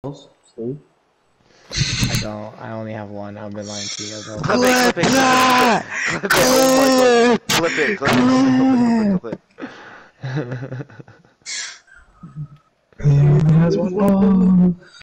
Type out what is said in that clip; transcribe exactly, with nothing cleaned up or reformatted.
Steve? I don't. I only have one. I've been lying to you guys all. Clip it, clip it, clip it, clip it, oh my god. Clip it, clip it, clip it, clip it, clip it, clip it. He has one.